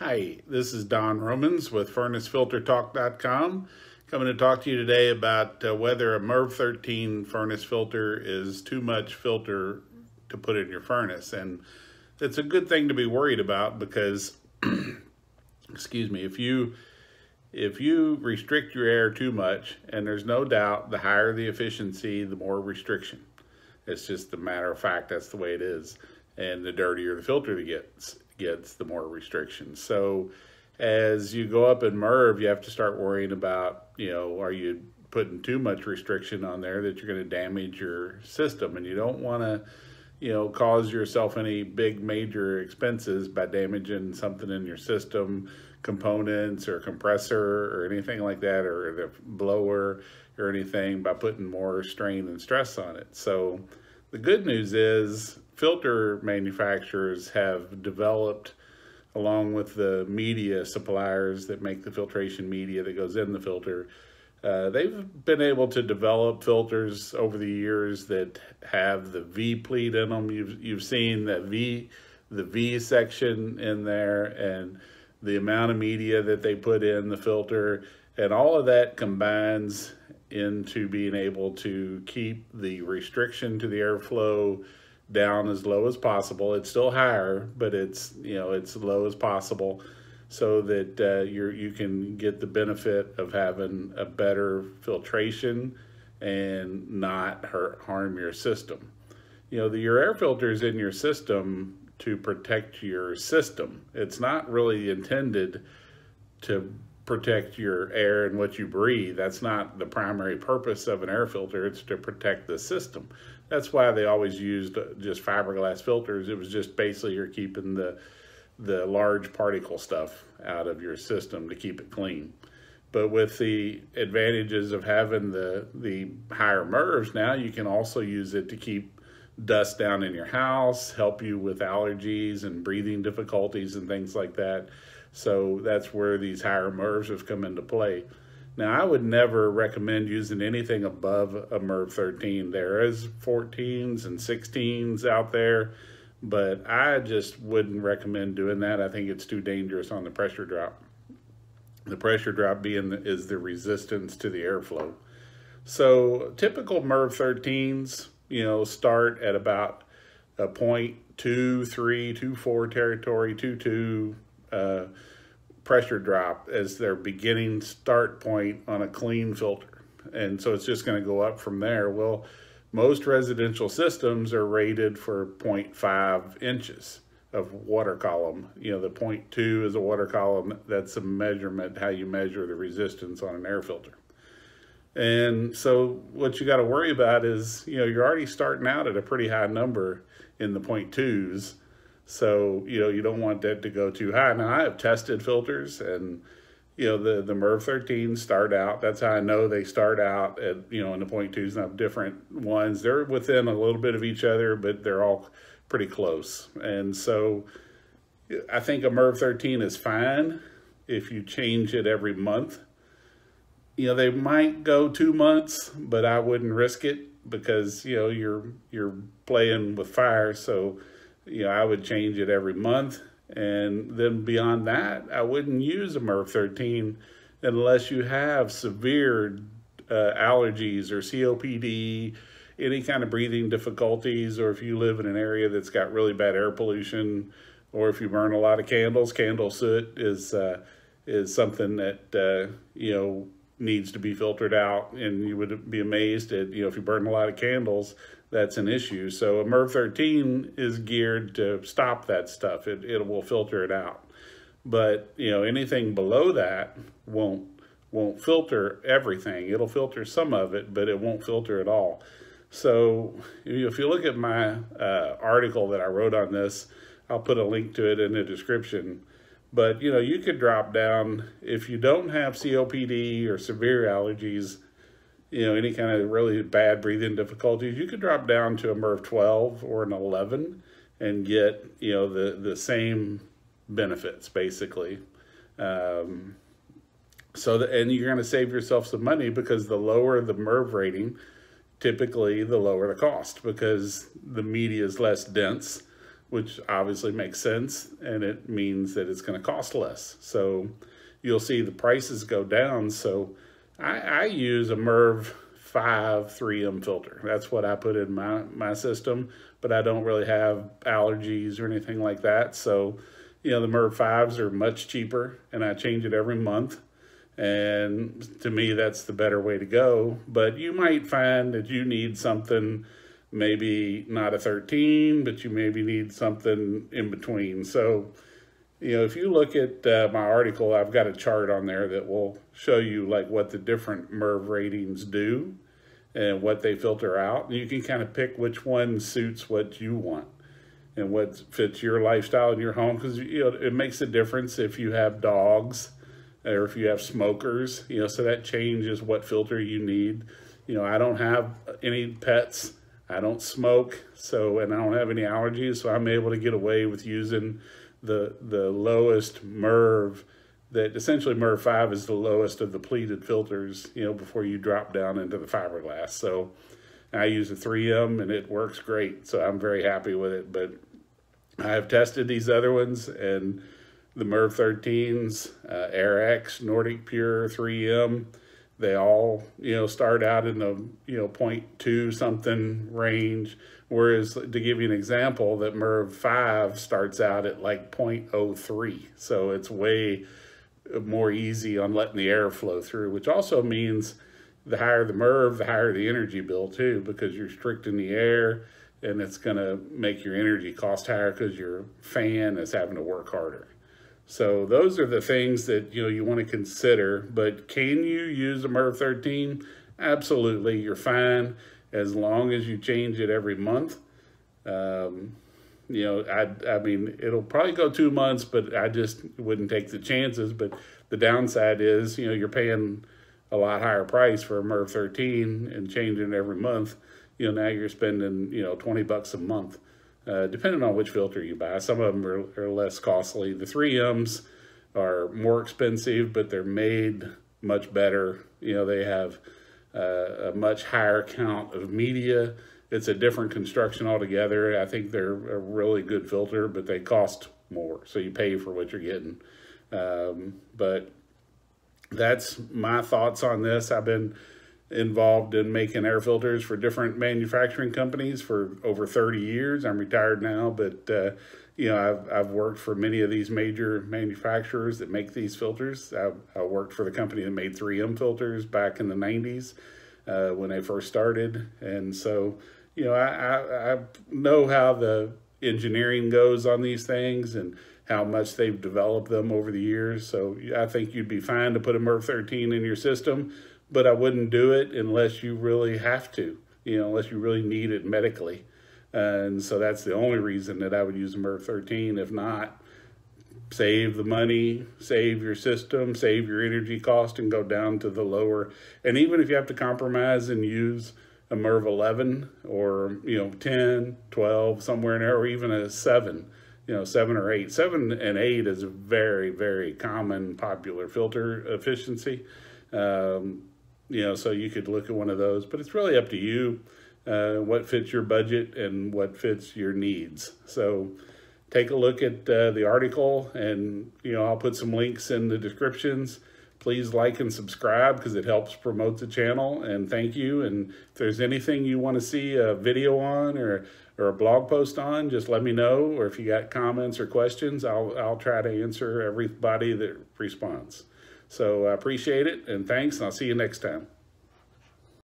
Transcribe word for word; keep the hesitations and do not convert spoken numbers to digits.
Hi, this is Don Romans with Furnace Filter Talk dot com, coming to talk to you today about uh, whether a MERV thirteen furnace filter is too much filter to put in your furnace. And it's a good thing to be worried about because, excuse me, if you if you restrict your air too much, and there's no doubt the higher the efficiency, the more restriction. It's just a matter of fact, that's the way it is. And the dirtier the filter gets, gets the more restrictions. So as you go up in MERV, you have to start worrying about, you know, are you putting too much restriction on there that you're going to damage your system? And you don't want to, you know, cause yourself any big major expenses by damaging something in your system, components or compressor or anything like that, or the blower or anything, by putting more strain and stress on it. So the good news is filter manufacturers have developed, along with the media suppliers that make the filtration media that goes in the filter, uh, they've been able to develop filters over the years that have the V pleat in them. You've, you've seen that V, the V section in there, and the amount of media that they put in the filter, and all of that combines into being able to keep the restriction to the airflow down as low as possible. It's still higher, but it's, you know, it's low as possible, so that uh, you're you can get the benefit of having a better filtration and not hurt harm your system. You know, the, your air filter is in your system to protect your system. It's not really intended to protect your air and what you breathe. That's not the primary purpose of an air filter. It's to protect the system. That's why they always used just fiberglass filters. It was just basically you're keeping the the large particle stuff out of your system to keep it clean. But with the advantages of having the the higher MERVs, now you can also use it to keep dust down in your house, help you with allergies and breathing difficulties and things like that. So that's where these higher MERVs have come into play. Now, I would never recommend using anything above a MERV thirteen. There is fourteens and sixteens out there, but I just wouldn't recommend doing that. I think it's too dangerous on the pressure drop. The pressure drop being the, is the resistance to the airflow. So typical MERV thirteens, you know, start at about a point two three, two four territory, two two uh, pressure drop as their beginning start point on a clean filter. And so it's just going to go up from there. Well, most residential systems are rated for zero point five inches of water column. You know, the zero point two is a water column. That's a measurement, how you measure the resistance on an air filter. And so what you got to worry about is, you know, you're already starting out at a pretty high number in the point twos. So, you know, you don't want that to go too high. Now, I have tested filters, and, you know, the, the MERV thirteens start out. That's how I know they start out at, you know, in the point twos. And I have different ones. They're within a little bit of each other, but they're all pretty close. And so I think a MERV thirteen is fine if you change it every month. You know, they might go two months, but I wouldn't risk it because, you know, you're you're playing with fire. So, you know, I would change it every month. And then beyond that, I wouldn't use a MERV thirteen unless you have severe uh, allergies or C O P D, any kind of breathing difficulties, or if you live in an area that's got really bad air pollution, or if you burn a lot of candles. Candle soot is, uh, is something that, uh, you know, needs to be filtered out, and you would be amazed at, you know, if you burn a lot of candles, that's an issue. So a MERV thirteen is geared to stop that stuff. It, it will filter it out. But, you know, anything below that won't won't filter everything. It'll filter some of it, but it won't filter it all. So if you look at my uh, article that I wrote on this, I'll put a link to it in the description. But, you know, you could drop down, if you don't have C O P D or severe allergies, you know, any kind of really bad breathing difficulties, you could drop down to a MERV twelve or an eleven and get, you know, the, the same benefits, basically. Um, so, the, and you're going to save yourself some money, because the lower the MERV rating, typically the lower the cost, because the media is less dense. which obviously makes sense, and it means that it's going to cost less. So you'll see the prices go down. So I, I use a MERV five three M filter. That's what I put in my, my system, but I don't really have allergies or anything like that. So, you know, the MERV fives are much cheaper, and I change it every month. And to me, that's the better way to go. But you might find that you need something, maybe not a thirteen, but you maybe need something in between. So, you know, if you look at uh, my article, I've got a chart on there that will show you like what the different MERV ratings do and what they filter out. And you can kind of pick which one suits what you want and what fits your lifestyle in your home. Because, you know, it makes a difference if you have dogs or if you have smokers, you know, so that changes what filter you need. You know, I don't have any pets. I don't smoke, so, and I don't have any allergies, so I'm able to get away with using the the lowest MERV, that essentially MERV five is the lowest of the pleated filters, you know, before you drop down into the fiberglass. So I use a three M and it works great, so I'm very happy with it. But I have tested these other ones, and the MERV thirteens, uh, AirX, Nordic Pure, three M, they all, you know, start out in the, you know, point two something range. Whereas, to give you an example, that MERV five starts out at like point oh three. So it's way more easy on letting the air flow through, which also means the higher the MERV, the higher the energy bill too, because you're restricting the air, and it's gonna make your energy cost higher because your fan is having to work harder. So those are the things that, you know, you want to consider. But can you use a MERV thirteen? Absolutely, you're fine as long as you change it every month. Um, you know, I, I mean, it'll probably go two months, but I just wouldn't take the chances. But the downside is, you know, you're paying a lot higher price for a MERV thirteen and changing it every month. You know, now you're spending, you know, twenty bucks a month. Uh, depending on which filter you buy. Some of them are, are less costly. The three M's are more expensive, but they're made much better. You know, they have uh, a much higher count of media. It's a different construction altogether. I think they're a really good filter, but they cost more, so you pay for what you're getting. Um, but that's my thoughts on this. I've been involved in making air filters for different manufacturing companies for over thirty years. I'm retired now, but uh, you know, I've, I've worked for many of these major manufacturers that make these filters. I, I worked for the company that made three M filters back in the nineties uh, when they first started. And so, you know, I, I, I know how the engineering goes on these things and how much they've developed them over the years. So I think you'd be fine to put a MERV thirteen in your system, but I wouldn't do it unless you really have to, you know, unless you really need it medically. And so that's the only reason that I would use a MERV thirteen. If not, save the money, save your system, save your energy cost, and go down to the lower. And even if you have to compromise and use a MERV eleven or, you know, ten, twelve, somewhere in there, or even a seven, you know, seven or eight. Seven and eight is a very, very common, popular filter efficiency. Um, You know, so you could look at one of those, but it's really up to you, uh, what fits your budget and what fits your needs. So take a look at uh, the article, and, you know, I'll put some links in the descriptions. Please like and subscribe because it helps promote the channel, and thank you. And if there's anything you want to see a video on or, or a blog post on, just let me know. Or if you got comments or questions, I'll, I'll try to answer everybody that responds. So I appreciate it, and thanks, and I'll see you next time.